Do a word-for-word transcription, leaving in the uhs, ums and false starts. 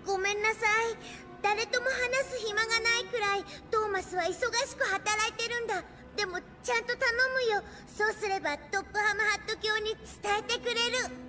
ごめんなさい。誰とも話す暇がないくらいトーマスは忙しく働いてるんだ。でもちゃんと頼むよ。そうすればトップハムハット卿に伝えてくれる。